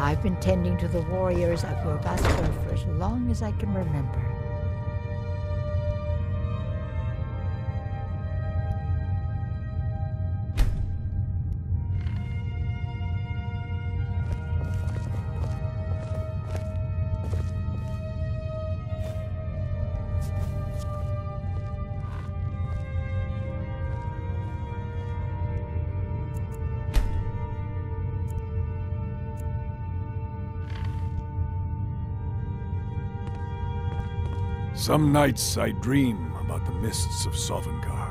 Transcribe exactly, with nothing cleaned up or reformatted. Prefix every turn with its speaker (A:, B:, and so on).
A: I've been tending to the warriors of your Vastra for as long as I can remember.
B: Some nights I dream about the mists of Sovngarde.